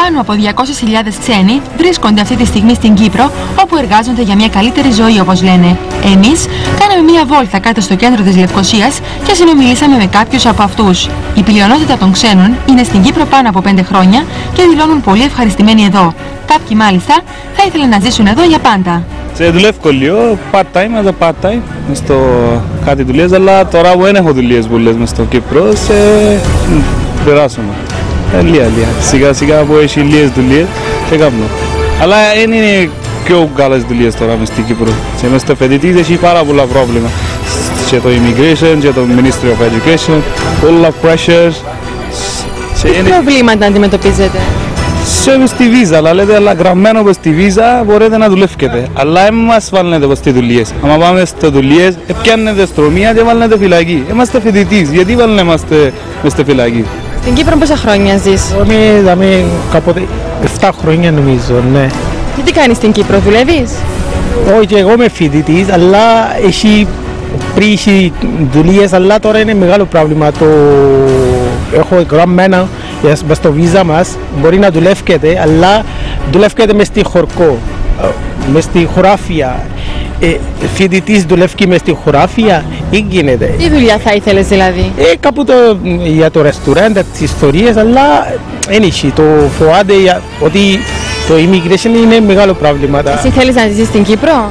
Πάνω από 200.000 ξένοι βρίσκονται αυτή τη στιγμή στην Κύπρο, όπου εργάζονται για μια καλύτερη ζωή, όπως λένε. Εμείς κάναμε μια βόλτα κάτω στο κέντρο της Λευκωσίας και συνομιλήσαμε με κάποιους από αυτούς. Η πλειονότητα των ξένων είναι στην Κύπρο πάνω από 5 χρόνια και δηλώνουν πολύ ευχαριστημένοι εδώ. Κάποιοι μάλιστα θα ήθελαν να ζήσουν εδώ για πάντα. Δουλεύω λίγο, part-time, as a part-time, μες στο κάτι δουλειές, αλλά τώρα που δεν έχω δουλειές πολλές μες στο Κύπρο, περάσουμε. Λίγα. Σιγά που έχει λίγες δουλειές και κάνω. Αλλά δεν είναι πιο καλές δουλειές τώρα μες στην Κύπρο. Και μες στο φοιτητής έχει πάρα πολλά πρόβλημα. Και το immigration, και το Ministry of Education, όλα pressures. Τι προβλήματα αντιμετωπίζετε? Σε στη βίζα, αλλά γραμμένο πως στη βίζα μπορείτε να δουλεύετε. Αλλά δεν μας βάλετε πως στη δουλειές. Αν πάμε στις δουλειές, πιάνετε στρωμία και βάλετε φυλακή. Είμαστε φοιτητής, γιατί βάλετε μες στη φυλακή? Στην Κύπρο πόσα χρόνια ζεις? Είμαι κάποτε 7 χρόνια νομίζω, ναι. Και τι κάνεις στην Κύπρο, δουλεύεις? Όχι, εγώ είμαι φοιτητής, αλλά πριν έχει δουλειές, αλλά τώρα είναι μεγάλο πρόβλημα. Έχω γραμμένα μες στο βίζα μας, μπορεί να δουλεύετε, αλλά δουλεύετε μες στη χορκό, μες στη χωράφια. Φοιτητής δουλεύει μες στη χωράφια ή γίνεται. Τι δουλειά θα ήθελες δηλαδή? Κάπου για το ρεστουράντα, τις ιστορίες, αλλά δεν έχει. Το φοβάται ότι το immigration είναι μεγάλο πρόβλημα. Εσύ θέλεις να ζήσεις στην Κύπρο?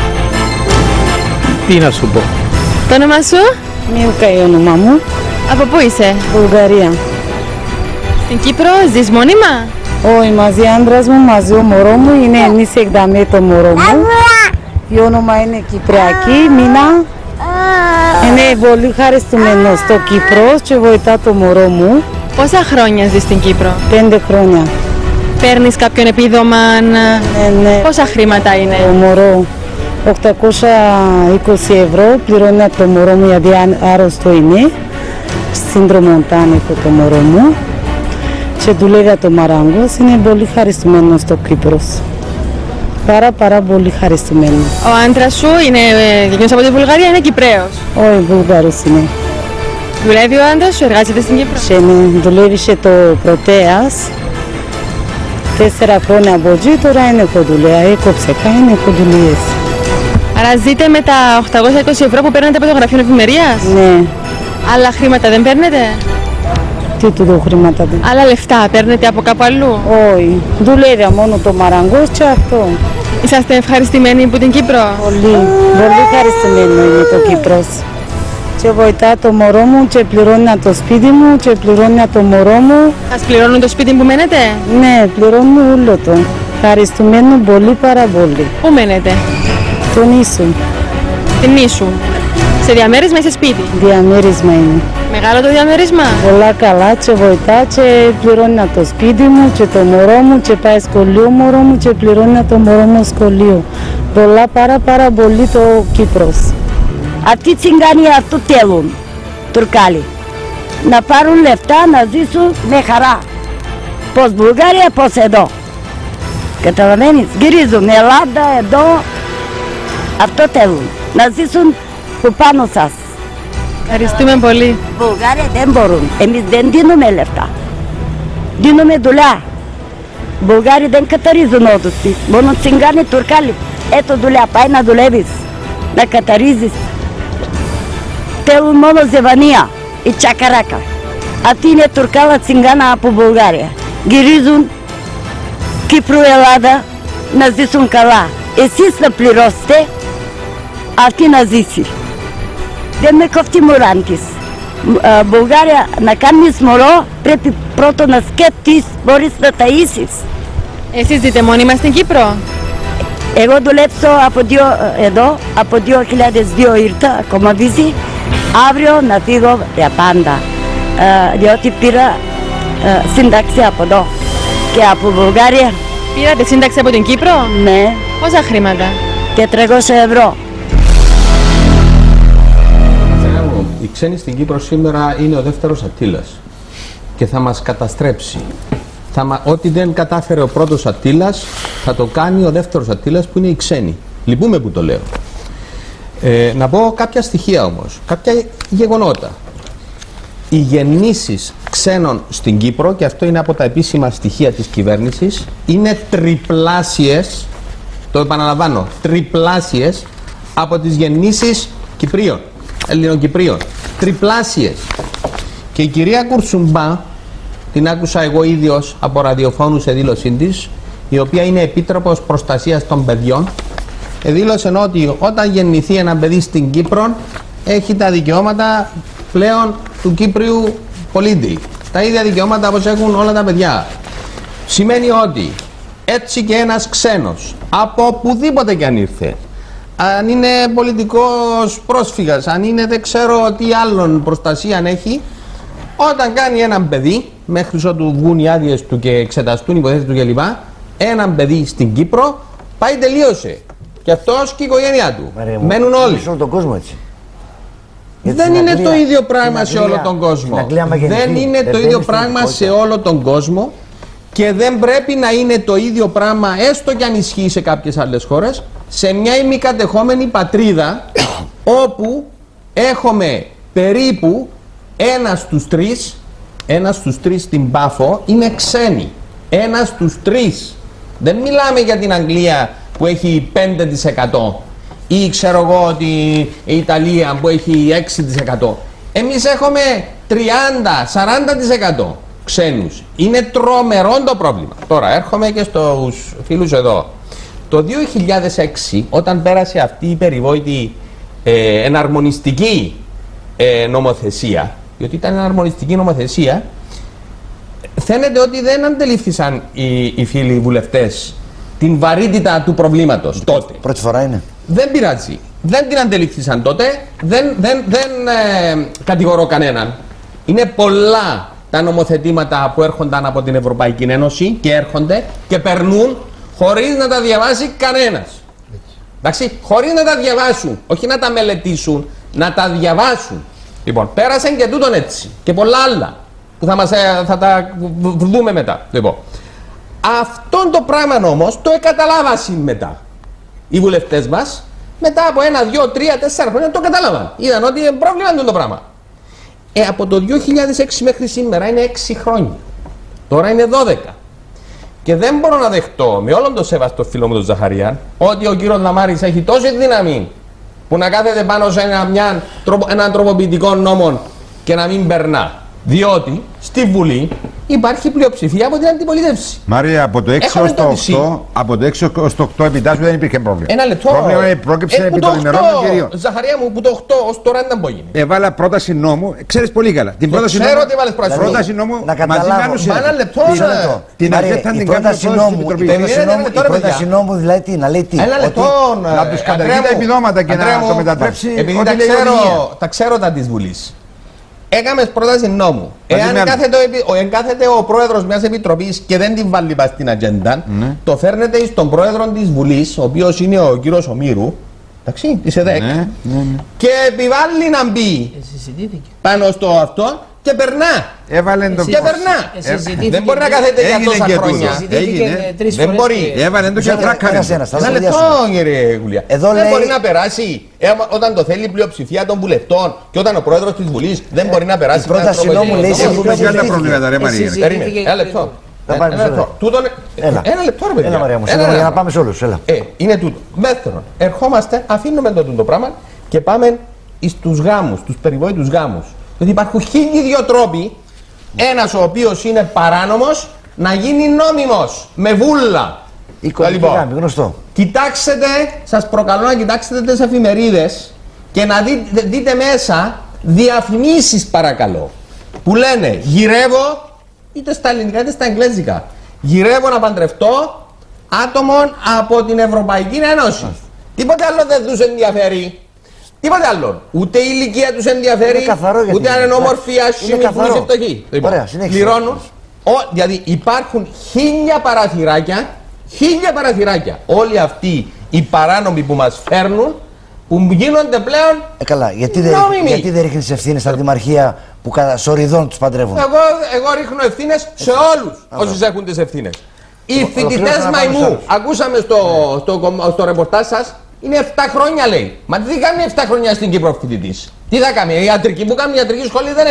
Τι να σου πω. Το όνομα σου? Μιούκα είναι όνομα μου. Από πού είσαι? Βουλγαρία. Στην Κύπρο ζεις μόνιμα? Όχι, μαζί άντρας μου, μαζί ο μωρό μου, είναι εμείς εκδαμέ το μωρό μου. Η όνομα είναι Κυπριακή, Μίνα. Είναι πολύ χαριστούμενο στο Κύπρο και βοηθά το μωρό μου. Πόσα χρόνια ζεις στην Κύπρο? 5 χρόνια. Παίρνεις κάποιον επίδομα? Ναι. Πόσα χρήματα είναι? Το μωρό 820 ευρώ πληρώνει το μωρό μου γιατί άρρωστο είναι. Σύνδρομο έχω το μωρό μου. Και δουλεύει το Μαράγκος, είναι πολύ χαριστούμενο στο Κύπρος. Πάρα πολύ χαριστούμενο. Ο άντρας σου είναι γεννιός από τη Βουλγαρία, είναι Κυπραίος? Όχι, Βουλγαρός είναι. Δουλεύει ο άντρας σου, εργάζεται στην Κύπρο? Δουλεύει σε το Πρωτέας 4 χρόνια από εκεί, τώρα είναι έχω δουλειά, έκοψε κάνει, έχω δουλειές. Άρα ζείτε με τα 820 ευρώ που παίρνετε από το γραφείο εφημερίας? Ναι. Άλλα χρήματα δεν παίρνετε? Τι του δω χρήματα δεν. Άλλα λεφτά παίρνετε από κάπου αλλού? Όχι, δουλεύει μόνο το Μαραγκός και αυτό. Είσαστε ευχαριστημένοι που την Κύπρο? Πολύ ευχαριστημένο είναι το Κύπρος. Και βοηθά το μωρό μου και πληρώνει το σπίτι μου και πληρώνει το μωρό μου. Σας πληρώνουν το σπίτι που μένετε? Ναι, πληρώνουν όλο το. Ευχαριστημένο πολύ, πάρα πολύ. Πού μένετε? Το νήσου. Την νήσου. Σε διαμέρισμα ή σε σπίτι? Διαμέρισμα είναι. Μεγάλο το διαμέρισμα? Πολλά καλά και βοηθά και πληρώνει το σπίτι μου και το μωρό μου και πάει σχολείο μωρό μου και πληρώνει το μωρό μου σχολείο. Πολλά πάρα πολύ το Κύπρος. Αυτοί οι τσιγκάνοι αυτό θέλουν, Τουρκάλοι. Να πάρουν λεφτά, να ζήσουν με χαρά. Πώς Βουλγαρία, πώς εδώ. Καταλαβαίνεις, γυρίζουν Ελλάδα, εδώ. Αυτό θέλουν, να ζήσουν που πάνω σας. Ευχαριστούμε πολύ. Βουλγαρία δεν μπορούν, εμείς δεν δίνουμε λεφτά. Δίνουμε δουλειά. Βουλγάροι δεν καταρίζουν όντως. Μόνο τσιγκάνοι, Τουρκάλοι. Ето δουλειά, πάει να δουλεύεις, να καταρίζεις. Θέλουν μόνο ζεβανία и чакарака. Αυτοί είναι Τουρκάλα τσιγκάνα από Βουλγάρια. Γυρίζουν Κύπρο, Ελλάδα να ζήσουν καλά. Εσείς να πληρώσετε, αυτοί να ζήσει. Δεν με κόφτει μωράν της. Βουλγάρια να κάνεις μωρό πρέπει πρώτο να σκέφτεις, μπορείς να ταΐσεις. Εσείς ζείτε μόνιμα στην Κύπρο? Εγώ δουλέψω από 2002 ήρθα, ακόμα βίζει. Αύριο να φύγω για πάντα, διότι πήρα σύνταξη από εδώ και από Βουλγαρία. Πήρατε σύνταξη από την Κύπρο? Ναι. Πόσα χρήματα? 400 ευρώ. Οι ξένοι στην Κύπρο σήμερα είναι ο δεύτερος Αττήλας και θα μας καταστρέψει. Ό,τι δεν κατάφερε ο πρώτος Αττήλας θα το κάνει ο δεύτερος Αττήλας που είναι οι ξένοι. Λυπούμε που το λέω. Να πω κάποια στοιχεία όμως, κάποια γεγονότα. οι γεννήσεις ξένων στην Κύπρο, και αυτό είναι από τα επίσημα στοιχεία της κυβέρνησης, είναι τριπλάσιες, το επαναλαμβάνω, τριπλάσιες από τις γεννήσεις Κυπρίων, Ελληνοκυπρίων. Τριπλάσιες. Και η κυρία Κουρσουμπά, την άκουσα εγώ ίδιος από ραδιοφώνου σε δήλωσή της, η οποία είναι Επίτροπος Προστασίας των Παιδιών, δήλωσε ότι όταν γεννηθεί ένα παιδί στην Κύπρο έχει τα δικαιώματα πλέον του Κύπριου πολίτη. Τα ίδια δικαιώματα όπως έχουν όλα τα παιδιά. Σημαίνει ότι έτσι και ένας ξένος, από οπουδήποτε και αν ήρθε, αν είναι πολιτικός πρόσφυγας, αν είναι δεν ξέρω τι άλλον προστασία έχει, όταν κάνει έναν παιδί, μέχρι ότου βγουν οι άδειες του και εξεταστούν οι υποθέσεις του κλπ., έναν παιδί στην Κύπρο, πάει τελείωσε. Και αυτός και η οικογένειά του. Μένουν όλοι. Σε όλο τον κόσμο έτσι. Δεν είναι το ίδιο πράγμα σε όλο τον κόσμο. Δεν είναι το ίδιο πράγμα σε όλο τον κόσμο και δεν πρέπει να είναι το ίδιο πράγμα, έστω και αν ισχύει σε κάποιες άλλες χώρες, σε μια ημικατεχόμενη πατρίδα όπου έχουμε περίπου ένας στους τρεις στην Πάφο είναι ξένοι. Ένας στους τρεις. Δεν μιλάμε για την Αγγλία που έχει 5% ή ξέρω εγώ ότι η Ιταλία που έχει 6%. Εμείς έχουμε 30-40% ξένους. Είναι τρομερό το πρόβλημα. Τώρα έρχομαι και στους φίλους εδώ. Το 2006, όταν πέρασε αυτή η περιβόητη εναρμονιστική νομοθεσία, διότι ήταν εναρμονιστική νομοθεσία, φαίνεται ότι δεν αντελήφθησαν οι φίλοι βουλευτές την βαρύτητα του προβλήματος τότε. Πρώτη φορά είναι. Δεν πειράζει. Δεν την αντελήφθησαν τότε. Δεν κατηγορώ κανέναν. Είναι πολλά τα νομοθετήματα που έρχονταν από την Ευρωπαϊκή Ένωση και έρχονται και περνούν χωρίς να τα διαβάσει κανένας. Εντάξει, χωρίς να τα διαβάσουν, όχι να τα μελετήσουν, να τα διαβάσουν. Λοιπόν, πέρασαν και τούτον έτσι και πολλά άλλα που θα τα δούμε μετά. Λοιπόν, αυτόν το πράγμα όμως το καταλάβασαν μετά οι βουλευτές μας. Μετά από 1, 2, 3, 4 χρόνια το κατάλαβαν. Είδαν ότι είναι πρόβλημα το πράγμα. Από το 2006 μέχρι σήμερα είναι 6 χρόνια. Τώρα είναι 12. Και δεν μπορώ να δεχτώ, με όλον το σεβαστό φίλο μου τον Ζαχαρία, ότι ο κύριος Λαμάρης έχει τόση δύναμη που να κάθεται πάνω σε έναν τροποποιητικό νόμο και να μην περνά. Διότι στη Βουλή υπάρχει πλειοψηφία από την αντιπολίτευση. Μάρια, από το 6 έως το 8 επιτάσσου δεν υπήρχε πρόβλημα. Ένα λεπτό. Πρόβλημα πρόκειψε επί των ημερών των κυρίων. Ζαχαρία μου, που το 8 ως τώρα δεν μπορεί. Έβαλα πρόταση νόμου, ξέρεις πολύ καλά. Την πρόταση ξέρω ότι έβαλες πρόταση νόμου μαζί με άλλους. Ένα λεπτό. Την αρχή την πρόταση νόμου δηλαδή τι, να λέει τι. Ένα λεπτό. Να τους καταργεί τα επιδόματα και να το μετατρέψει. Επειδή τα ξέρω τα της Βουλής. Έκαμε πρόταση νόμου. Εάν κάθεται ο πρόεδρος μιας επιτροπής και δεν την βάλει πας στην ατζέντα, το φέρνετε στον πρόεδρο της Βουλής, ο οποίος είναι ο κύριος Ομήρου, εντάξει, της ΕΔΕΚ, και επιβάλλει να μπει πάνω στο αυτό και περνά. Και περνά. Δεν μπορεί να κάθεται για τόσα χρόνια. Δεν μπορεί. Έβαλε το και ένα λεπτό, κύριε Γουλιά. Δεν μπορεί να περάσει όταν το θέλει η πλειοψηφία των βουλευτών και όταν ο πρόεδρος της Βουλής δεν μπορεί να περάσει. Η πρόταση νόμου λέει σε ένα λεπτό. Ένα λεπτό, ρε παιδιά. Έλα, Μαρία μου, για να πάμε σε όλους. Είναι τούτο. Δεύτερον, ερχόμαστε, αφήνουμε το πράγμα και πάμε στους γάμους, στους περιβόητους γάμους. Γιατί υπάρχουν 1002 τρόποι, ένας ο οποίος είναι παράνομος να γίνει νόμιμος, με βούλα. Οικονομικά, γνωστό. Κοιτάξτε, σας προκαλώ να κοιτάξετε τις εφημερίδες και να δείτε μέσα διαφημίσεις, παρακαλώ, που λένε γυρεύω, είτε στα ελληνικά είτε στα εγγλέζικα, γυρεύω να παντρευτώ άτομων από την Ευρωπαϊκή Ένωση. Τίποτε άλλο δεν τους ενδιαφέρει. Τίποτε άλλο. Ούτε η ηλικία τους ενδιαφέρει, ούτε αν είναι όμορφη, άσχημη, που είναι φτωχή. Πληρώνουν. Δηλαδή υπάρχουν 1000 παραθυράκια. Όλοι αυτοί οι παράνομοι που μας φέρνουν, που γίνονται πλέον καλά, γιατί δεν ρίχνεις ευθύνες στα δημαρχία που κατά σοριδών τους παντρεύουν. Εγώ ρίχνω ευθύνες σε όλους όσους έχουν τις ευθύνες. Οι φοιτητές μαϊμού, ακούσαμε στο ρεπορτάζ σας, είναι 7 χρόνια λέει. Μα τι κάνει 7 χρόνια στην Κύπρο φοιτητής? Τι θα κάνει? Η ιατρική που κάνουν ιατρική σχολή δεν έχουμε.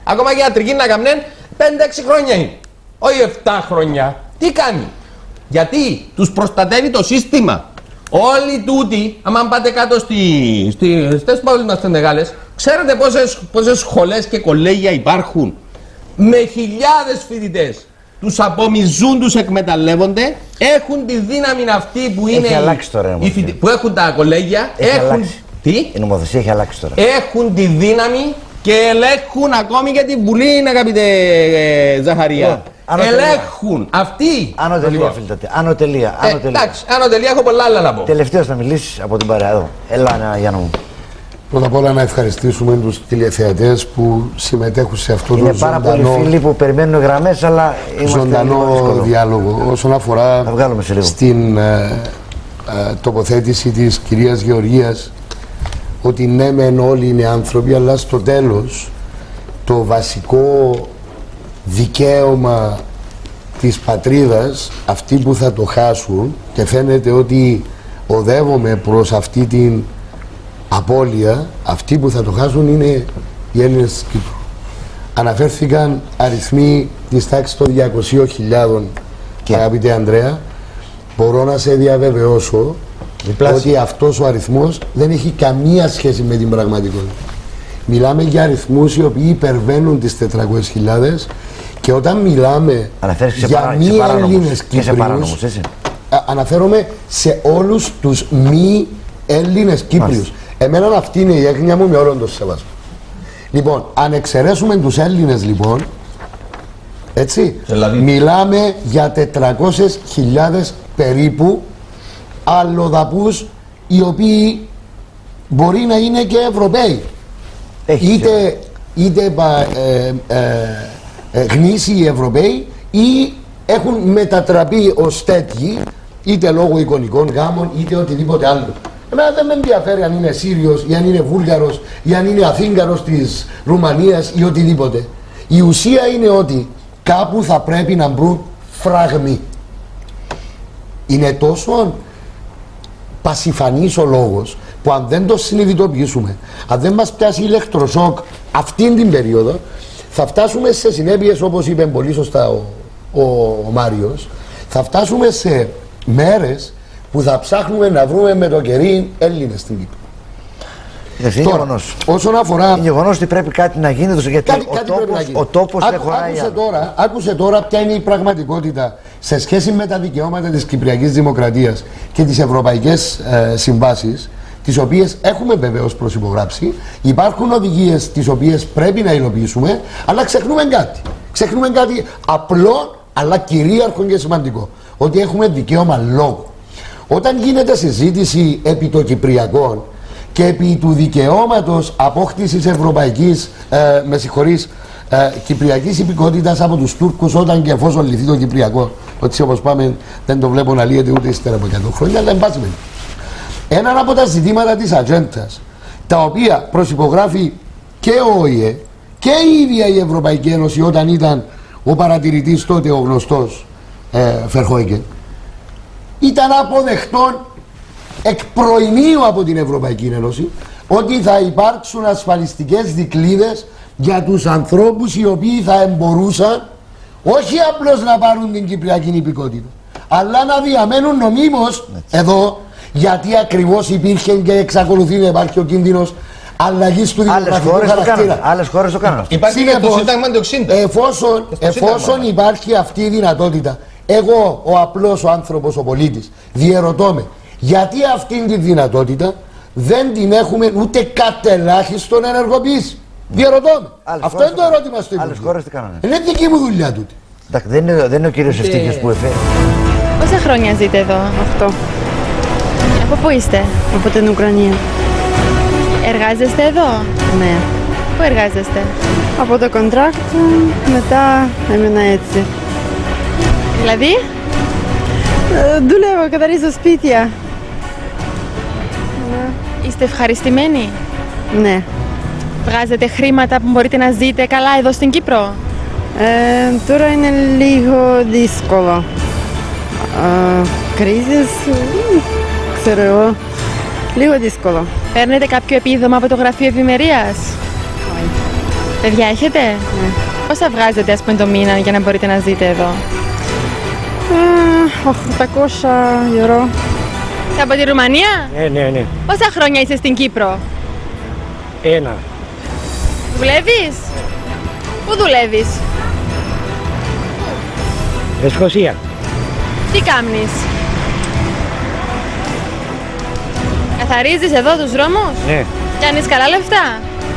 Ακόμα και ιατρική να κάνουν 5-6 χρόνια είναι. Όχι 7 χρόνια. Τι κάνει? Γιατί τους προστατεύει το σύστημα. Όλοι τούτοι, άμα πάτε κάτω στις πόλεις μας τις μεγάλες, ξέρετε πόσες σχολές και κολέγια υπάρχουν με χιλιάδες φοιτητές. Τους απομυζούν, τους εκμεταλλεύονται, έχουν τη δύναμη αυτή που είναι που έχουν τα κολέγια. Τι? Η νομοθεσία έχει αλλάξει τώρα. Έχουν τη δύναμη και ελέγχουν ακόμη και την Βουλή, αγαπητέ Ζαχαρία. Ελέγχουν αυτοί. Άνω τελεία, φίλτατε. Άνω τελεία. Εντάξει, άνω τελεία, έχω πολλά άλλα να πω. Τελευταίος θα μιλήσεις από την παρέα εδώ. Έλα, Γιάννα μου. Πρώτα απ' όλα να ευχαριστήσουμε τους τηλεθεατές που συμμετέχουν σε αυτό το πάρα πολλοί φίλοι που περιμένουν γραμμές, αλλά ζωντανό διάλογο. Όσον αφορά στην τοποθέτηση της κυρίας Γεωργίας, ότι ναι μεν όλοι είναι άνθρωποι, αλλά στο τέλος το βασικό δικαίωμα της πατρίδας, αυτοί που θα το χάσουν, και φαίνεται ότι οδεύουμε προς αυτή την απώλεια, αυτοί που θα το χάσουν είναι οι Έλληνες της Κύπρου. Αναφέρθηκαν αριθμοί της τάξης των 200.000, αγαπητέ Ανδρέα. Μπορώ να σε διαβεβαιώσω ότι αυτός ο αριθμός δεν έχει καμία σχέση με την πραγματικότητα. Μιλάμε για αριθμούς οι οποίοι υπερβαίνουν τις 400.000, και όταν μιλάμε για μη Έλληνες Κύπριους, αναφέρομαι σε όλους τους μη Έλληνες Κύπριους. Εμένα αυτή είναι η έγνοια μου, με όλον τον σεβασμό. Λοιπόν, αν εξαιρέσουμε τους Έλληνες, λοιπόν, έτσι, μιλάμε για 400.000 περίπου αλλοδαπούς, οι οποίοι μπορεί να είναι και Ευρωπαίοι. Είτε γνήσιοι Ευρωπαίοι, ή έχουν μετατραπεί ως τέτοιοι, είτε λόγω εικονικών γάμων, είτε οτιδήποτε άλλο. Εμένα δεν με ενδιαφέρει αν είναι Σύριος ή αν είναι Βούλγαρος ή αν είναι Αθήγαρος της Ρουμανίας ή οτιδήποτε. Η ουσία είναι ότι κάπου θα πρέπει να μπρουν φραγμοί. Είναι τόσο πασιφανής ο λόγος που αν δεν το συνειδητοποιήσουμε, αν δεν μας πιάσει ηλεκτροσόκ αυτήν την περίοδο, θα φτάσουμε σε συνέπειες, όπως είπε πολύ σωστά ο Μάριος, θα φτάσουμε σε μέρες που θα ψάχνουμε να βρούμε με το κερί Έλληνες στην Κύπρο. Είναι γεγονός. Όσον αφορά. Είναι γεγονός ότι πρέπει κάτι να γίνει, γιατί ο τόπος δεν χωράει. Άκουσε τώρα ποια είναι η πραγματικότητα σε σχέση με τα δικαιώματα της Κυπριακής Δημοκρατίας και τις ευρωπαϊκές συμβάσεις, τις οποίες έχουμε βεβαίως προσυπογράψει. Υπάρχουν οδηγίες τις οποίες πρέπει να υλοποιήσουμε, αλλά ξεχνούμε κάτι. Ξεχνούμε κάτι απλό, αλλά κυρίαρχο και σημαντικό. Ότι έχουμε δικαίωμα λόγου. Όταν γίνεται συζήτηση επί των Κυπριακών και επί του δικαιώματος απόκτησης ευρωπαϊκής, κυπριακής υπηκότητας από τους Τούρκους, όταν και εφόσον λυθεί το Κυπριακό, ότι όπως πάμε δεν το βλέπω να λύεται ούτε ύστερα από 100 χρόνια, αλλά εν πάση περιπτώσει. Ένα από τα ζητήματα της ατζέντας, τα οποία προσυπογράφει και ο ΟΗΕ και η ίδια η Ευρωπαϊκή Ένωση, όταν ήταν ο παρατηρητής τότε ο γνωστός Φερχόικεν, ήταν αποδεχτόν εκ προημίου από την Ευρωπαϊκή Ένωση ότι θα υπάρξουν ασφαλιστικές δικλείδες για τους ανθρώπους οι οποίοι θα εμπορούσαν όχι απλώς να πάρουν την Κυπριακή υπηκότητα, αλλά να διαμένουν νομίμως εδώ, γιατί ακριβώς υπήρχε και εξακολουθεί να υπάρχει ο κίνδυνος αλλαγής του δημογραφικού χαρακτήρα. Άλλες χώρες το κάνουν αυτό. Υπάρχει και το Σύνταγμα του 60. Εφόσον υπάρχει αυτή η δυνατότητα, εγώ ο απλός ο άνθρωπος, ο πολίτης, διερωτώ με, γιατί αυτή τη δυνατότητα δεν την έχουμε ούτε κατελάχιστον ενεργοποιήσει. Διερωτώ με. Αυτό είναι το ερώτημα στο Υπουργείο. Άλλες χώρες τι κάνανε. Είναι δική μου δουλειά τούτη. Δεν είναι ο κύριος Ευτύχιος που έφερε. Πόσα χρόνια ζείτε εδώ? 8. Από πού είστε? Από την Ουκρανία. Εργάζεστε εδώ? Ναι. Πού εργάζεστε? Από το contract μετά έμεινα έτσι. Δηλαδή? Δουλεύω, καθαρίζω σπίτια. Είστε ευχαριστημένοι? Ναι. Βγάζετε χρήματα που μπορείτε να ζείτε καλά εδώ στην Κύπρο? Τώρα είναι λίγο δύσκολο. Κρίζες, ξέρω εγώ, λίγο δύσκολο. Παίρνετε κάποιο επίδομα από το Γραφείο Ευημερίας? Παιδιά έχετε? Ναι. Πόσα βγάζετε ας πούμε το μήνα για να μπορείτε να ζείτε εδώ? 800 ευρώ. Και από τη Ρουμανία? Ναι. Πόσα χρόνια είσαι στην Κύπρο? 1. Δουλεύεις? Πού δουλεύεις? Λευκοσία. Τι κάνεις? Καθαρίζεις εδώ τους δρόμους? Ναι. Κάνεις καλά λεφτά?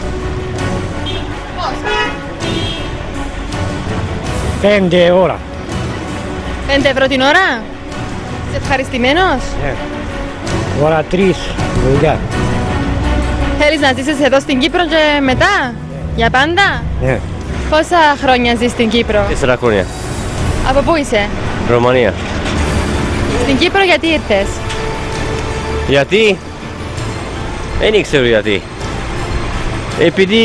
Πώς? 5 ώρα. 5 ευρώ την ώρα? Είσαι ευχαριστημένος? Ναι. Ώρα 3 δουλειά. Θέλεις να ζήσεις εδώ στην Κύπρο και μετά? Για πάντα? Ναι. Πόσα χρόνια ζεις στην Κύπρο? 4 χρόνια. Από πού είσαι? Ρωμανία. Στην Κύπρο γιατί ήρθες? Γιατί? Δεν ξέρω γιατί. Επειδή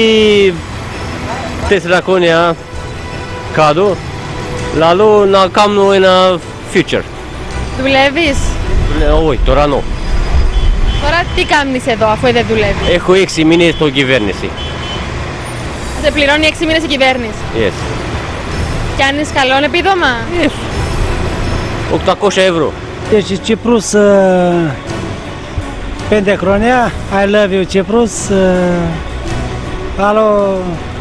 4 χρόνια κάτω, λαλό να κάνω ένα future. Δουλεύεις? Όχι, τώρα no. Τώρα τι κάνεις εδώ αφού δεν δουλεύεις? Έχω 6 μήνες στο κυβέρνηση. Σε πληρώνει 6 μήνες η κυβέρνηση? Yes. Κάνεις καλό επίδομα? Yes. 800 ευρώ. Deci Ciprus 5 χρόνια. I love you Ciprus. Alo.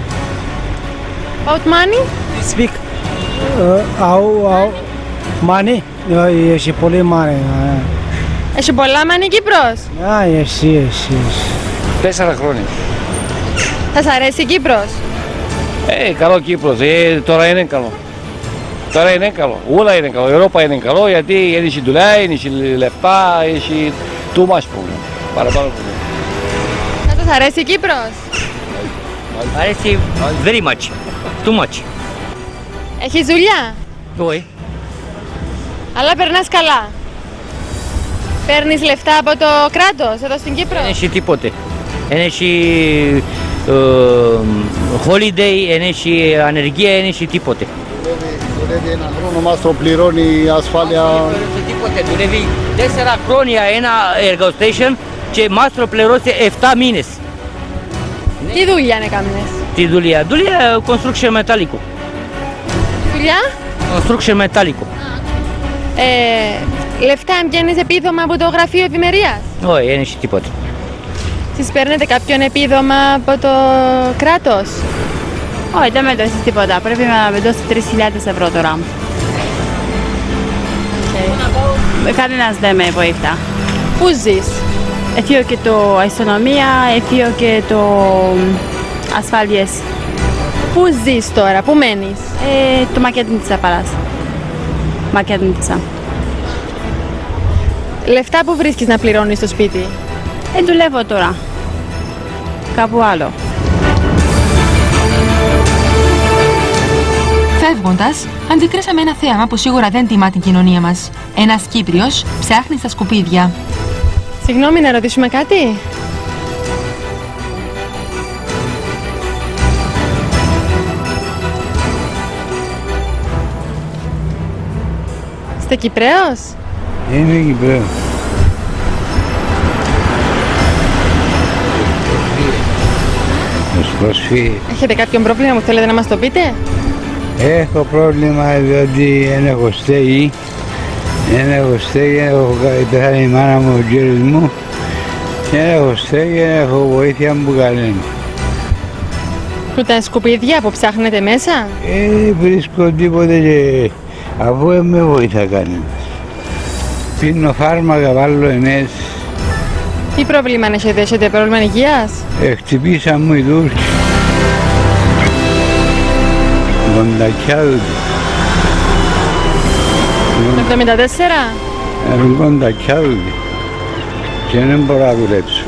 About money? Speak. Money. Έχει πολύ money. Έχει πολλά money Κύπρος? Εσύ. 4 χρόνια. Θα σ' αρέσει η Κύπρος? Καλό Κύπρος. Τώρα είναι καλό. Τώρα είναι καλό. Όλα είναι καλό. Η Ευρώπη είναι καλό γιατί έχει δουλειά, έχει λεφτά, έχει too much problem. Παραπάνω problem. Θα σας αρέσει η Κύπρος? Αρέσει very much. Too much. Έχεις δουλειά? Όχι. Αλλά περνάς καλά. Παίρνεις λεφτά από το κράτος εδώ στην Κύπρο? Δεν έχει τίποτε. Δεν έχει holiday, δεν έχει ανεργία, δεν έχει τίποτε. Δουλεύει ένα χρόνο, μας το πληρώνει η ασφάλεια. Τίποτε. Δουλεύει 4 χρόνια ένα εργοστάσιο και μας το πληρώσει 7 μήνες. Τι δουλειά να κάνεις? Τι δουλειά? Δουλειά construction μετάλλικο. Δουλειά? Construction μετάλλικο. Λεφτά πιάνεις επίδομα από το γραφείο ευημερίας? Όχι, δεν έχει τίποτε. Εσείς παίρνετε κάποιον επίδομα από το κράτος? Όχι, δεν με δώσεις τίποτα. Πρέπει να με δώσει 3.000 ευρώ τώρα. Κανένας δεν με βοηθά. Πού ζεις? Έφυγε και το αστυνομία, έφυγε και το ασφάλειες. Πού ζεις τώρα, πού μένεις? Το Μακεδονίτσα παράς. Μακεδονίτσα. Λεφτά που βρίσκεις να πληρώνεις στο σπίτι? Δουλεύω τώρα. Κάπου άλλο. Φεύγοντας, αντικρίσαμε ένα θέαμα που σίγουρα δεν τιμά την κοινωνία μας. Ένας Κύπριος ψάχνει στα σκουπίδια. Συγγνώμη, να ρωτήσουμε κάτι? Είστε Κυπρέος? Είμαι Κυπρέος. Έχετε κάποιο πρόβλημα που θέλετε να μας το πείτε? Έχω πρόβλημα διότι δεν έχω στέγη. Δεν έχω στέγη, έχω πεθάνει η μάνα μου, ο κύριος μου. Δεν έχω στέγη, δεν έχω βοήθεια που κανένα. Που τα σκουπίδια που ψάχνετε μέσα? Βρίσκω τίποτε και αφού δεν με βοηθά κανένας. Πίνω φάρμακα, βάλω εμές. Τι πρόβλημα έχετε πρόβλημα υγείας? Χτυπήσαν μου οι Τούρκοι. Κοντακιά του. 74? Έχουν κοντακιά του και δεν μπορώ να δουλέψω.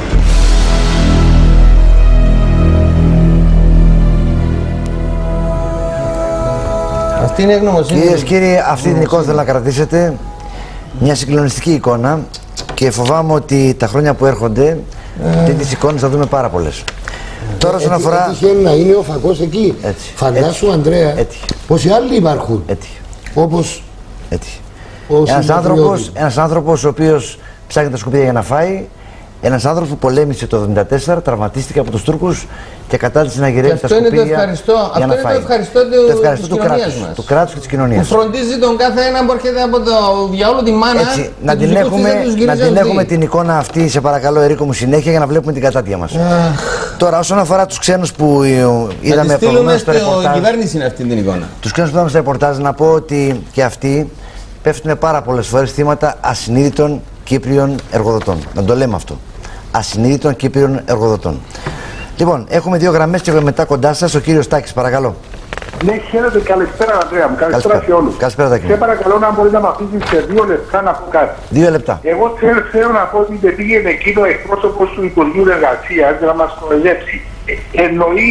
Αυτή είναι η γνωμοσύνη. Κυρίες και κύριοι, αυτή την εικόνα θέλω να κρατήσετε. Μια συγκλονιστική εικόνα και φοβάμαι ότι τα χρόνια που έρχονται τέτοιες εικόνες θα δούμε πάρα πολλές. Τώρα όσον αφορά... Έτυχε να είναι ο φακός εκεί. Φαντάσου, Ανδρέα, πόσοι άλλοι υπάρχουν. Όπως ένας άνθρωπος ο οποίος ψάχνει τα σκουπίδια για να φάει, Ένας άνθρωπος που πολέμησε το 1974, τραυματίστηκε από τους Τούρκους και κατάληξε να γυρεύει τα σκουπίδια. Αυτό είναι το ευχαριστώ της κοινωνίας μας. Του κράτους και της κοινωνίας. Που φροντίζει τον κάθε έναν που έρχεται για όλο τη μάνα. Έτσι, να την έχουμε την εικόνα αυτή, σε παρακαλώ, Ερίκο μου, συνέχεια για να βλέπουμε την κατάτια μας. Τώρα, όσον αφορά τους ξένους που είδαμε προηγουμένως στο ρεπορτάζ. Η κυβέρνηση είναι αυτή την εικόνα. Τους ξένους που είδαμε στο ρεπορτάζ, να πω ότι και αυτοί πέφτουν πάρα πολλές φορές θύματα ασυνείδητων Κύπριων εργοδοτών. Να το λέμε αυτό. Ασυνείδητων Κύπριων εργοδοτών. Λοιπόν, έχουμε δύο γραμμές και μετά κοντά σας ο κύριος Τάκης, παρακαλώ. Ναι, χαίρετε, καλησπέρα Ανδρέα μου, καλησπέρα σε όλους. Καλησπέρα Τάκη. Σε παρακαλώ να μπορεί να με αφήσεις σε 2 λεπτά να πω κάτι. 2 λεπτά. Εγώ θέλω να πω ότι δεν πήγαινε εκείνο εκπρόσωπος του Υπουργείου Εργασίας για να μας κοροϊδέψει. Εννοεί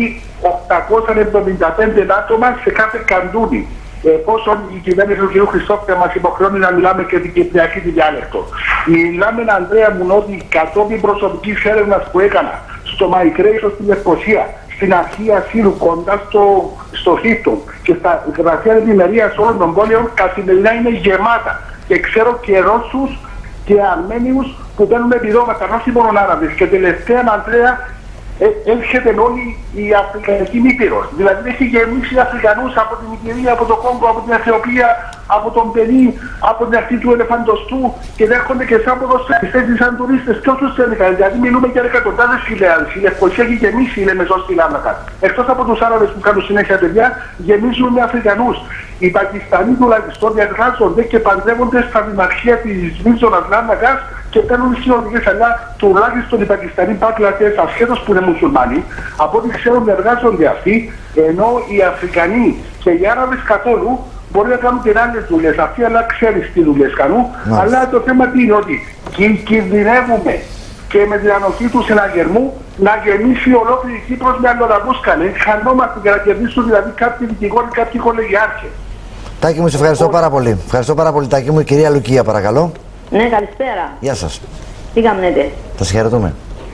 875 άτομα σε κάθε καντούνι. Εφόσον η κυβέρνηση του κ. Χριστόφια μας υποχρεώνει να μιλάμε και την κυπριακή τη διάλεκτο. Μιλάμε, Ανδρέα μου, ότι κατόπιν προσωπικής έρευνας που έκανα στο Migration στη Λευκοσία, στην αρχή ασύλου κοντά στο Χίφτον και στα γραφεία ευημερίας όλων των πόλεων, καθημερινά είναι γεμάτα. Και ξέρω και Ρώσους και Αρμένιους που παίρνουν επιδόματα, όχι μόνο Άραβες. Και τελευταία, Ανδρέα, έρχεται όλη η Αφρικανική Ήπειρος. Δηλαδή έχει γεμίσει Αφρικανούς από την Ιγυρία, από το Κόγκο, από την Αιθιοπία, από τον Μπενί, από την αρχή του Ελεφαντοστού και δέχονται και σαν ποδοσφαιριστές ή σαν τουρίστες και όσους θέλουν. Δηλαδή μιλούμε για εκατοντάδες χιλιάδες. Η Λευκοσία έχει γεμίσει η Λεμεσό στη Λάρνακα. Εκτός από τους Άραβες που κάνουν συνέχεια παιδιά, γεμίζουν με Αφρικανούς. Οι Πακιστανοί τουλάχιστον διαδράζονται και παντρεύονται στα δημαρχία της Μίζωνας Λάρνακας και παίρνουν συνοδηγές, αλλά τουλάχιστον οι Πακιστανοί πάτλατες, ασχέτως που είναι μουσουλμάνοι, από ό,τι ξέρουν εργάζονται αυτοί, ενώ οι Αφρικανοί και οι Άραβες καθόλου μπορεί να κάνουν και άλλες δουλειές. Αυτοί αλλά ξέρεις τι δουλειές κάνουν, αλλά το θέμα τι είναι ότι κινδυνεύουμε και με την ανοχή του συναγερμού να γεμίσει ολόκληρη Κύπρος με αλλοδαπούσκαλες. Χανόμαστε για να κερδίσουν δηλαδή κάποιοι δικηγόροι, κάποιοι κολεγιάρχες. Τάκη μου, σε ευχαριστώ πάρα πολύ. Ευχαριστώ πάρα πολύ, Τάκη μου. Η κυρία Λουκία, παρακαλώ. Ναι, καλησπέρα. Γεια σας. Τι κάνετε? Θα σας χαιρετούμε.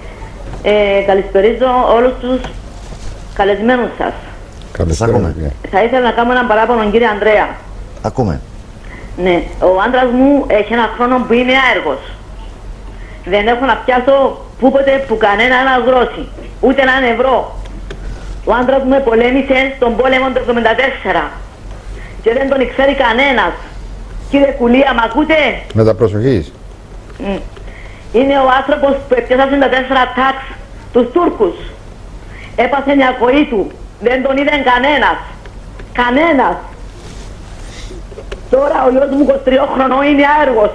Καλησπερίζω όλους τους καλεσμένους σας. Καλησπέρα. Θα ήθελα να κάνω έναν παράπονο, κύριε Ανδρέα. Ακούμε. Ναι, ο άντρας μου έχει ένα χρόνο που είναι άεργος. Δεν έχω να πιάσω πούποτε που κανένα ένα γρόση, ούτε έναν ευρώ. Ο άντρας μου με πολέμησε στον πόλεμο του 1974 και δεν τον ξέρει κανένας. Κύριε Κουλία, μ' ακούτε? Με τα προσοχής. Είναι ο άνθρωπος που έπιασαν τα 4 τάξ τους Τούρκους. Έπασε μια ακοή του. Δεν τον είδε κανένας. Κανένας. Τώρα ο γιος μου 23 χρονών είναι άεργος.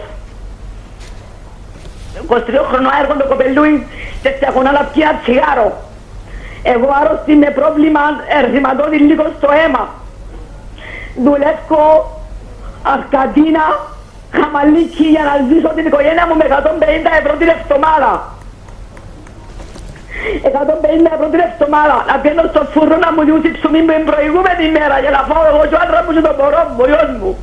23 χρονών άεργο το κοπελούι και στιακονά να πιει ένα τσιγάρο. Εγώ άρρωστη με πρόβλημα ερθυματώδη λίγο στο αίμα. Δουλεύω Αρκαντίνα, Χαμαλίκη για να ζήσω την οικογένεια μου με 150 ευρώ την εβδομάδα. 150 ευρώ την εβδομάδα. Να πιένω στο φούρνο να μου διούσει ψωμί με την προηγούμενη μέρα για να φάω εγώ και ο άντρας μου και τον μωρό μου, ο γιος μου.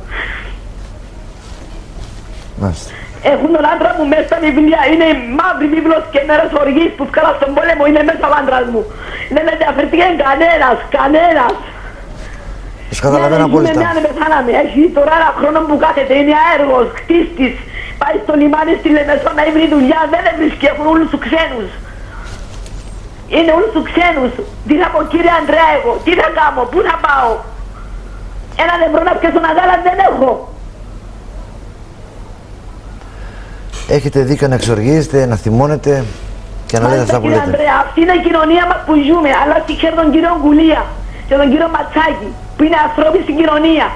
Έχουν τον άντρα μου μέσα στα βιβλία, είναι η μαύρη βίβλος και μέρες οργής που βγάλα στον πόλεμο, είναι μέσα ο άντρας μου. Δεν ενδιαφέρθηκε κανένας, κανένας. Καταλαβαίνω απόλυτα. Πεθάναμε. Έχει τώρα ένα χρόνο που κάθεται, είναι άεργος, χτίστης. Πάει στο λιμάνι στη Λεμεσό να βρει δουλειά, δεν βρίσκει, έχουν όλους τους ξένους. Είναι όλους τους ξένους. Τι θα πω κύριε Ανδρέα εγώ, τι θα κάνω, πού θα πάω? Έναν ευρώ να πιάσω να γάλα δεν έχω. Έχετε δίκιο να εξοργίζετε, να θυμώνετε και να λέτε αυτά που λέτε. Κύριε Ανδρέα, αυτή είναι η κοινωνία μας που ζούμε, αλλά συγχαίρω τον κύριο Γκουλία και τον κύριο Ματσάκη, που είναι ανθρώποι στην κοινωνία.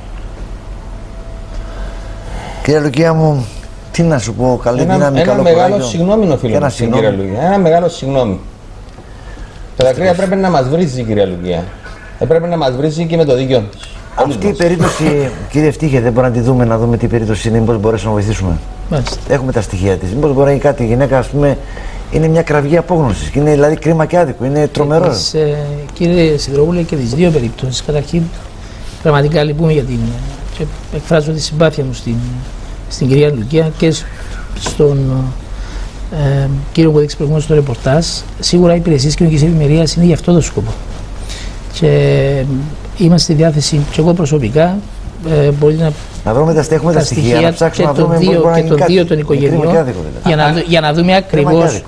Κύριε Λουκία μου, τι να σου πω, καλή δύναμη, ένα μεγάλο συγγνώμη οφείλω να στην κυρία Λουκία. Ένα μεγάλο συγγνώμη. Το δακρύα πρέπει να μας βρίζει, κυρία Λουκία. Πρέπει να μας βρίζει και με το δίκιο της. Αυτή η περίπτωση, κύριε Ευτύχε, δεν μπορούμε να τη δούμε, να δούμε τι περίπτωση είναι, μήπως μπορέσουμε να βοηθήσουμε. Μάλιστα. Έχουμε τα στοιχεία της. Μήπως μπορεί να είναι κάτι, η γυναίκα, ας πούμε, είναι μια κραυγή απόγνωσης. Και είναι δηλαδή κρίμα και άδικο. Είναι τρομερό. Κύριε Σιδηρόπουλε, και τις δύο περιπτώσεις. Καταρχήν, πραγματικά λυπούμε για την. Και εκφράζω τη συμπάθεια μου στην κυρία Λουκία και στον κύριο που έδειξε προηγουμένως στο ρεπορτάζ. Σίγουρα οι υπηρεσίες κοινωνικής ευημερίας είναι για αυτό το σκοπό. Και είμαστε στη διάθεση, και εγώ προσωπικά, μπορεί να Να βρούμε έχουμε τα στοιχεία, να ψάξουμε να βρούμε και των δύο των οικογενειών για να δούμε ακριβώς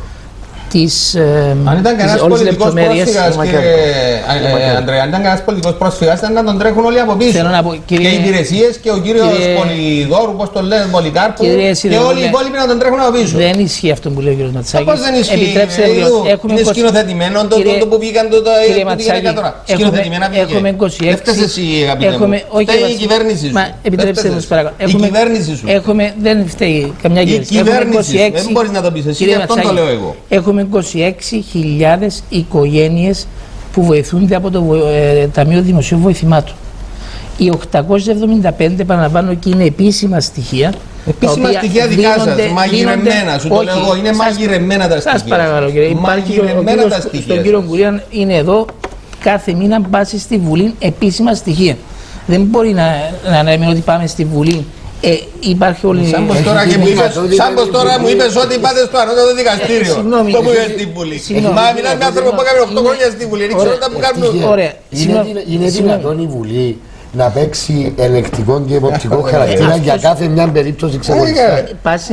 αν ήταν κανένας πολιτικός πρόσφυγας, Ανδρέα, αν ήταν κανένας πολιτικός πρόσφυγας, ήταν να τον τρέχουν όλοι από πίσω. Και οι υπηρεσίες και ο κύριος Πολυδόρου, πώς τον λένε, Πολυκάρπου, και όλοι οι υπόλοιποι να τον τρέχουν από πίσω. Δεν ισχύει αυτό που λέει ο κύριος Ματσάκης. Πώς δεν ισχύει, είναι σκηνοθετημένο το που πήγαν τώρα. Σκηνοθετημένα πήγε. Δεν φταίς εσύ, αγαπητέ μου. Φταίει η κυβέρνηση σου. Επιτρέψτε μου, παρακαλώ. Η κυβέρνηση σου. Δεν φταίει καμιά κυβέρνηση. Η κυβέρνηση, δεν μπορείς να το πεις εσύ, γι' αυτόν το λέω εγώ. Έχουμε 26.000 οικογένειες που βοηθούνται από το Ταμείο Δημοσίου Βοηθημάτων. Οι 875, επαναλαμβάνω, και είναι επίσημα στοιχεία. Επίσημα στοιχεία δικά σας, μαγειρεμένα, σου το λέω εγώ, είναι μαγειρεμένα τα στοιχεία. Σας παρακαλώ κύριε, υπάρχει στον κύριο Κουλία, είναι εδώ κάθε μήνα μπάσει στη Βουλή επίσημα στοιχεία. Δεν μπορεί να λέμε ότι πάμε στη Βουλή. Υπάρχει όλη... Σαν πως τώρα μου είπες ότι πάτε στο ανώτατο δικαστήριο. Το που είπες στην Βουλή. Μα μιλάς με άνθρωπο που έκανε 8 χρόνια στην Βουλή. Δεν ξέρω τα που κάνουν. Ωραία. Είναι δυνατόν η Βουλή να παίξει ελεκτικό και εποπτικό χαρακτήρα για κάθε μια περίπτωση ξεχωριστά?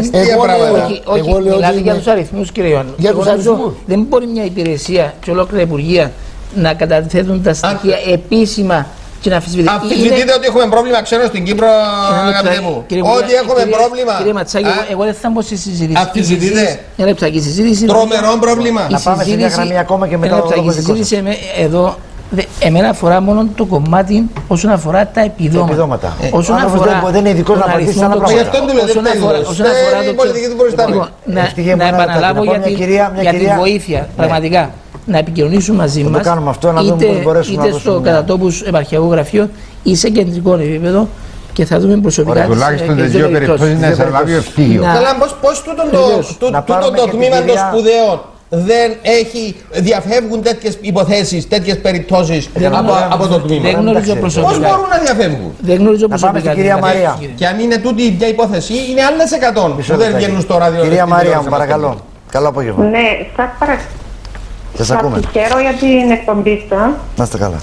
Όχι, μιλάτε για τους αριθμούς, κύριε Ιωάννου. Για τους αριθμούς. Δεν μπορεί μια υπηρεσία και ολόκληρα υπουργεία να καταθέτουν τα στοιχεία επίσημα. Αμφισβητείτε ότι έχουμε πρόβλημα ξένο στην Κύπρο, αγαπητέ μου. Ότι έχουμε πρόβλημα. Κύριε Ματσάκη, εγώ δεν θα μπω στη συζήτηση. Αμφισβητείτε. Τρομερό πρόβλημα. Να πάμε σε μια γραμμή ακόμα και μετά το η συζήτηση εδώ, εμένα αφορά μόνο το κομμάτι όσον αφορά τα επιδόματα. Όσον αφορά δεν είναι ειδικός να απαντήσει σε άλλα πράγματα. Όσον αφορά το πολιτική του προϊστάμενου. Να επαναλάβω για τη βοήθεια, πραγματικά. Να επικοινωνήσουν μαζί μας, είτε στο κατατόπους επαρχιακό γραφείο ή σε κεντρικό επίπεδο, και θα δούμε προσωπικά. Τουλάχιστον τις δύο περιπτώσεις να σε λάβει ευθύγιο. Καλά, πώς τούτο το τμήμα των σπουδαίων δεν έχει, διαφεύγουν τέτοιες υποθέσεις, τέτοιες περιπτώσεις από το τμήμα? Δεν γνωρίζω προσωπικά. Πώς μπορούν να διαφεύγουν? Δεν γνωρίζω προσωπικά. Να πάμε στην κυρία Μαρία. Και αν είναι τούτη η ίδια υπόθεση, είναι άλλες 100 που δεν βγαίνουν στο ράδιο. Κυρία Μαρία, μου παρακαλώ. Καλό απόγευμα. Ναι, σας παρακαλώ. Σας ακούμε. Σας συγχαίρω για την εκπομπή σας. Να είστε καλά.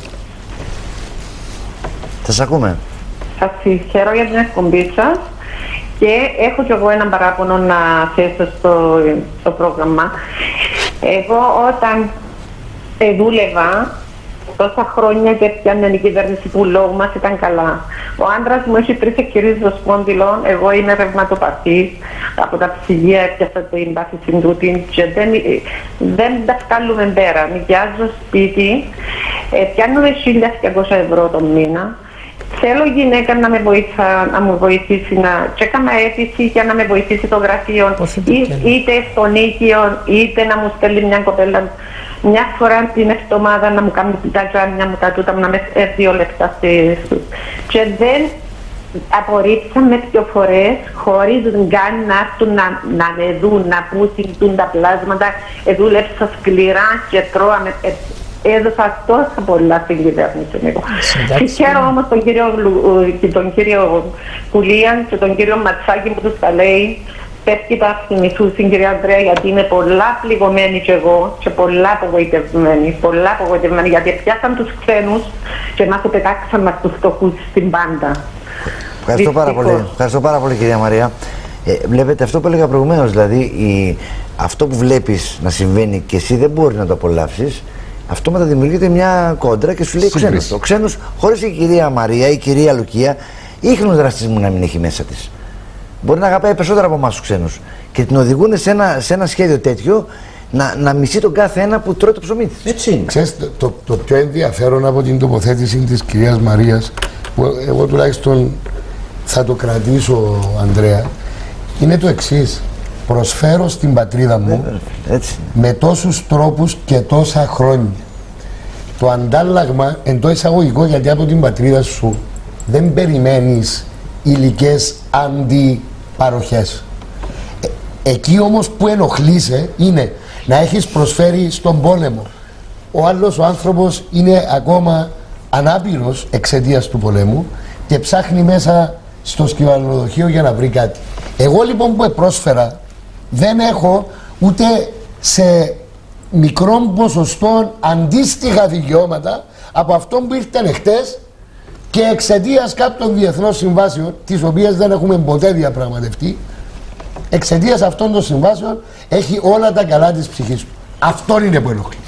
Σας ακούμε. Σας συγχαίρω για την εκπομπή σας και έχω κι εγώ ένα παράπονο να θέσω στο πρόγραμμα. Εγώ όταν δούλευα τόσα χρόνια και πιάνε η κυβέρνηση που λόγω μας ήταν καλά. Ο άντρας μου έχει 3 εκχειρήσεις σπόνδυλων, εγώ είμαι ρευματοπαθής. Από τα ψυγεία έπιασα την πάθηση τούτη και δεν τα βγάλουμε πέρα. Νοικιάζω σπίτι, πιάνουμε 1.200 ευρώ το μήνα. Θέλω γυναίκα να μου βοηθήσει και έκανα αίτηση για να με βοηθήσει το γραφείο, είτε στο νίκιο, είτε να μου στέλνει μια κοπέλα μια φορά την εβδομάδα να μου κάνει τα τζάμια μου τα τούτα μου, να με 2 λεπτά και δεν απορρίψαμε 2 φορές χωρίς καν να έρθουν να με δουν, να πούσουν τα πλάσματα. Δούλεψα σκληρά και τρώαμε. Έδωσα τόσα πολλά στην κυβέρνηση. Συγχαίρω όμως τον κύριο Κουλίαν και τον κύριο Ματσάκη που τους τα λέει. Πέφτει τα θυμηθού στην κυρία Ανδρέα, γιατί είμαι πολλά πληγωμένη κι εγώ και πολλά απογοητευμένη. Πολλά απογοητευμένη, γιατί πιάσαν τους ξένους και μας πετάξαν μας τους φτωχούς στην πάντα. Ευχαριστώ πάρα πολύ. Ευχαριστώ πάρα πολύ, κυρία Μαρία. Βλέπετε αυτό που έλεγα προηγουμένως, δηλαδή αυτό που βλέπεις να συμβαίνει και εσύ δεν μπορεί να το απολαύσεις, αυτό μεταδημιουργείται μια κόντρα και σου λέει ξένος. Ο ξένος, χωρίς η κυρία Μαρία ή η κυρία Λουκία, ίχνος ρατσισμού να μην έχει μέσα της. Μπορεί να αγαπάει περισσότερο από εμάς τους ξένους και την οδηγούν σε ένα σχέδιο τέτοιο να μισεί τον κάθε ένα που τρώει το ψωμί της. Έτσι είναι. Ξέρεις, το πιο ενδιαφέρον από την τοποθέτηση της κυρίας Μαρίας, που εγώ τουλάχιστον θα το κρατήσω, Ανδρέα, είναι το εξής. Προσφέρω στην πατρίδα μου με τόσους τρόπους και τόσα χρόνια. Το αντάλλαγμα, εντός εισαγωγικό, γιατί από την πατρίδα σου δεν περιμένεις υλικές αντιπαροχές. Εκεί όμως που ενοχλείσαι είναι να έχεις προσφέρει στον πόλεμο. Ο άλλος ο άνθρωπος είναι ακόμα ανάπηρος εξαιτίας του πολέμου και ψάχνει μέσα στο σκηνοδοχείο για να βρει κάτι. Εγώ λοιπόν που πρόσφερα δεν έχω ούτε σε μικρό ποσοστό αντίστοιχα δικαιώματα από αυτόν που ήρθαν χτες και εξαιτίας κάποιων διεθνών συμβάσεων, τις οποίες δεν έχουμε ποτέ διαπραγματευτεί, εξαιτίας αυτών των συμβάσεων έχει όλα τα καλά της ψυχής του. Αυτό είναι που ενοχλεί.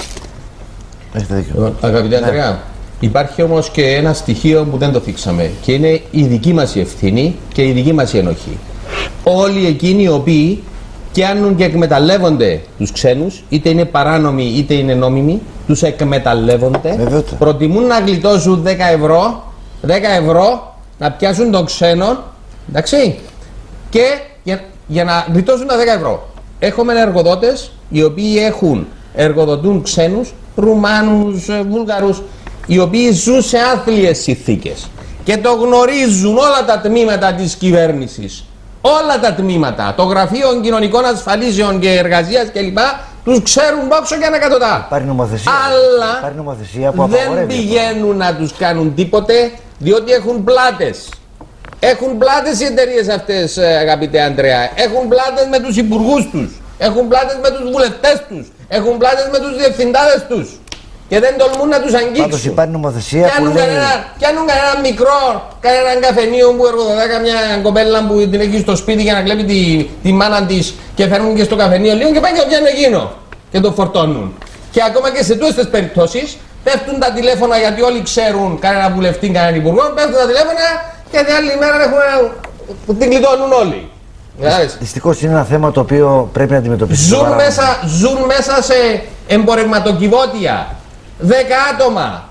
Αγαπητέ Ανδρέα, υπάρχει όμως και ένα στοιχείο που δεν το θίξαμε και είναι η δική μας η ευθύνη και η δική μας η ενοχή. Όλοι εκείνοι οι οποίοι πιάνουν και εκμεταλλεύονται τους ξένους, είτε είναι παράνομοι είτε είναι νόμιμοι, τους εκμεταλλεύονται, προτιμούν να γλιτώσουν 10 ευρώ να πιάσουν τον ξένο, εντάξει, και για να γλιτώσουν τα 10 ευρώ. Έχουμε εργοδότες οι οποίοι εργοδοτούν ξένους, Ρουμάνους, Βούλγαρους, οι οποίοι ζουν σε άθλιες συνθήκες και το γνωρίζουν όλα τα τμήματα της κυβέρνησης. Όλα τα τμήματα, το Γραφείο Κοινωνικών Ασφαλίσεων και Εργασίας κλπ. Τους ξέρουν πόξο και ανακατοτά. Αλλά δεν πηγαίνουν να τους κάνουν τίποτε, διότι έχουν πλάτες. Έχουν πλάτες οι εταιρείες αυτές, αγαπητέ Ανδρέα. Έχουν πλάτες με τους υπουργούς τους. Έχουν πλάτες με τους βουλευτές τους. Έχουν πλάτες με τους διευθυντάδες τους. Και δεν τολμούν να τους αγγίξουν. Πάντως υπάρχει νομοθεσία που λέει... Πιάνουν κανένα μικρό, κανέναν καφενείο που εργοδοτά καμιά κοπέλα που την έχει στο σπίτι για να κλέπει τη μάνα της και φέρνουν και στο καφενείο λίγο και πάνε και πιάνουν εκείνο και το φορτώνουν. Και ακόμα και σε τούτες τις περιπτώσεις πέφτουν τα τηλέφωνα, γιατί όλοι ξέρουν κανένα βουλευτή, κανέναν υπουργό, πέφτουν τα τηλέφωνα και την άλλη μέρα την κλειδώνουν όλοι. Δυστυχώς είναι ένα θέμα το οποίο πρέπει να αντιμετωπίσουμε. Ζουν μέσα σε εμπορευματοκιβώτια 10 άτομα,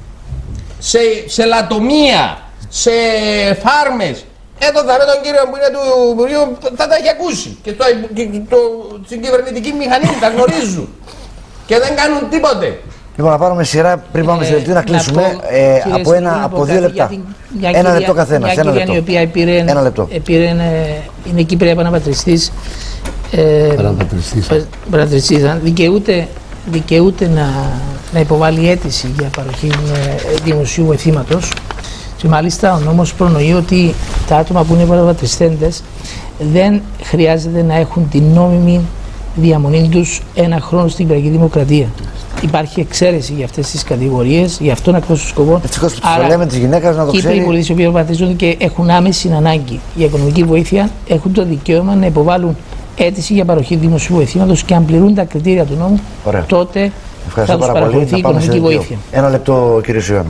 σε λατομεία, σε φάρμες. Εδώ θα με τον κύριο που είναι του Υπουργείου θα τα έχει ακούσει και στην κυβερνητική μηχανή τα γνωρίζουν και δεν κάνουν τίποτε. Λοιπόν, να πάρουμε σειρά πριν πάμε σε δελτίο να κλείσουμε από 2 λεπτά. Ένα λεπτό καθένας. Μια κυρία η οποία είναι Κύπρια επαναπατριστής, δικαιούται να υποβάλει αίτηση για παροχή δημοσίου βοηθήματος και μάλιστα ο νόμος προνοεί ότι τα άτομα που είναι επαναπατριστέντες δεν χρειάζεται να έχουν την νόμιμη διαμονή τους 1 χρόνο στην Κυπριακή Δημοκρατία. Υπάρχει εξαίρεση για αυτές τις κατηγορίες, για αυτόν ακριβώς τον σκοπό. Άρα, της γυναίκας να το Κύπροι πολίτες οι οποίοι επαναπατριστούνται και έχουν άμεση ανάγκη για οικονομική βοήθεια έχουν το δικαίωμα να υποβάλουν αίτηση για παροχή δημοσίου βοηθήματος και αν πληρούν τα κριτήρια του νόμου, τότε θα τους παραχωρηθεί οικονομική βοήθεια. Ένα λεπτό, κύριε Σιωάννου.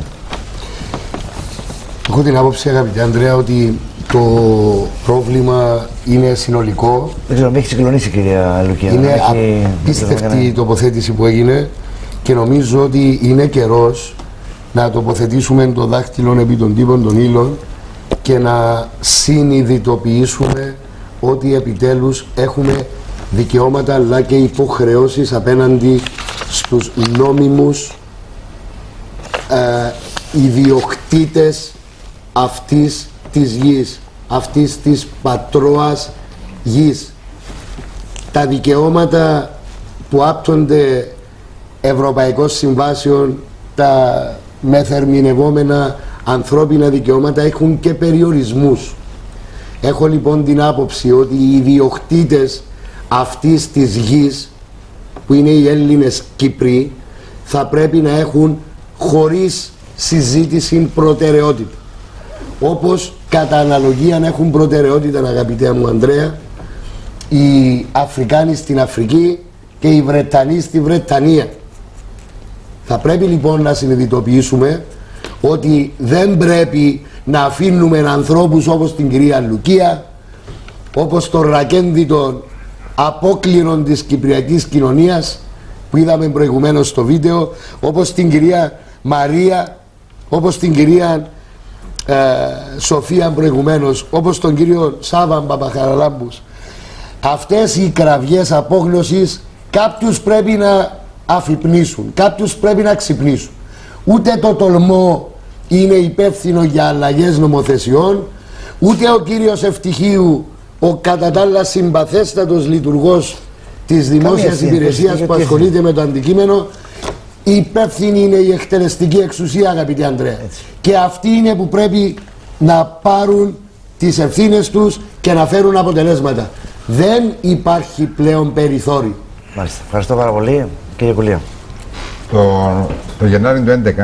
Έχω την άποψη, αγαπητέ Ανδρέα, ότι το πρόβλημα είναι συνολικό. Δεν ξέρω, με έχει συγκλονίσει, κυρία Λουκία. Είναι απίστευτη η τοποθέτηση που έγινε και νομίζω ότι είναι καιρός να τοποθετήσουμε το δάχτυλο επί των τύπων των ύλων και να συνειδητοποιήσουμε ότι επιτέλους έχουμε δικαιώματα αλλά και υποχρεώσεις απέναντι στους νόμιμους ιδιοκτήτες αυτής της γης, αυτής της πατρόας γης. Τα δικαιώματα που άπτονται ευρωπαϊκών συμβάσεων, τα μεθερμινευόμενα ανθρώπινα δικαιώματα έχουν και περιορισμούς. Έχω λοιπόν την άποψη ότι οι ιδιοκτήτες αυτής της γης, που είναι οι Έλληνες Κύπροι, θα πρέπει να έχουν χωρίς συζήτηση προτεραιότητα. Όπως κατά αναλογία να έχουν προτεραιότητα, αγαπητέ μου Ανδρέα, οι Αφρικάνοι στην Αφρική και οι Βρετανοί στη Βρετανία. Θα πρέπει λοιπόν να συνειδητοποιήσουμε ότι δεν πρέπει να αφήνουμε ανθρώπους όπως την κυρία Λουκία, όπως τον ρακένδυτον απόκληρον της κυπριακής κοινωνίας που είδαμε προηγουμένως στο βίντεο, όπως την κυρία Μαρία, όπως την κυρία Σοφία προηγουμένως, όπως τον κύριο Σάβα Παπαχαραλάμπους. Αυτές οι κραυγές απόγνωσης κάποιους πρέπει να αφυπνίσουν, κάποιους πρέπει να ξυπνήσουν. Ούτε το τολμό είναι υπεύθυνο για αλλαγές νομοθεσιών, ούτε ο κύριος Ευτυχίου, ο κατά τα άλλα συμπαθέστατος λειτουργός της δημόσιας υπηρεσίας που ασχολείται με το αντικείμενο. Υπεύθυνη είναι η εκτελεστική εξουσία, αγαπητέ Ανδρέα. Και αυτοί είναι που πρέπει να πάρουν τις ευθύνες τους και να φέρουν αποτελέσματα. Δεν υπάρχει πλέον περιθώριο. Μάλιστα. Ευχαριστώ πάρα πολύ, κύριε Κουλία. Το Γενάρη του 2011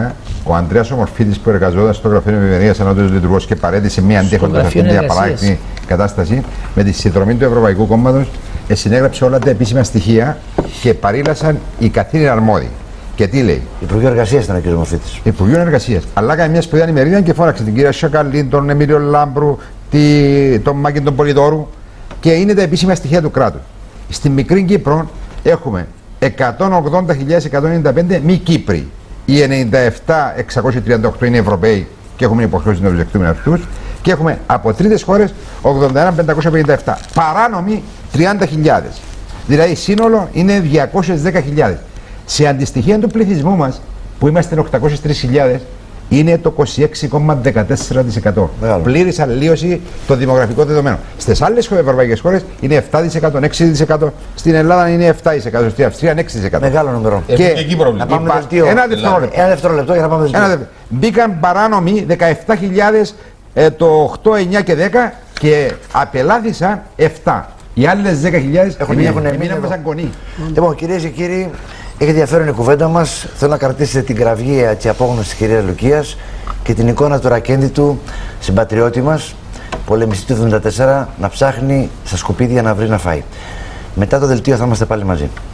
Ο Ανδρέας Ομορφίτης που εργαζόταν στο Γραφείο Ευημερίας ανώτατος λειτουργός και παρέτησε μία αντέχοντας αυτήν την απαράδεκτη κατάσταση με τη συνδρομή του Ευρωπαϊκού Κόμματος, συνέγραψε όλα τα επίσημα στοιχεία και παρήλασαν οι καθήλυνα αρμόδιοι. Και τι λέει? Υπουργείο Εργασίας ήταν ο κ. Ομορφίτης. Υπουργείο Εργασίας. Αλλά έκανε μια σπουδαία ημερίδα και φώναξε την κυρία Σακαλή, τον Εμίλιο Λάμπρου, τον Μάκη τον Πολυδόρου και είναι τα επίσημα στοιχεία του κράτους. Στην μικρή Κύπρο έχουμε 180.195 μη Κύπροι. Οι 97.638 είναι Ευρωπαίοι και έχουμε υποχρεώσει να τους δεχτούμε αυτούς. Και έχουμε από τρίτες χώρες 81.557. Παράνομοι 30.000. Δηλαδή σύνολο είναι 210.000. Σε αντιστοιχεία του πληθυσμού μας που είμαστε 803.000 είναι το 26,14%. Πλήρης αλλίωση το δημογραφικό δεδομένο. Στις άλλες ευρωπαϊκές χώρες είναι 7%, 6%. Στην Ελλάδα είναι 7%, στην Αυστρία είναι 6%. Μεγάλο νούμερο. Και εκεί πρόβλημα. Ένα δευτερόλεπτο για να πάμε δελτίο. Μπήκαν παράνομοι 17.000 το 8, 9 και 10 και απελάθησαν 7. Οι άλλες 10.000 μείναν σαν κονοί. Λοιπόν, κυρίες και κύριοι, έχει ενδιαφέρον η κουβέντα μας. Θέλω να κρατήσετε την κραυγή και απόγνωση της κυρίας Λουκίας και την εικόνα του Ρακέντητου, συμπατριώτη μας, πολεμιστή του 1974, να ψάχνει στα σκουπίδια να βρει να φάει. Μετά το δελτίο θα είμαστε πάλι μαζί.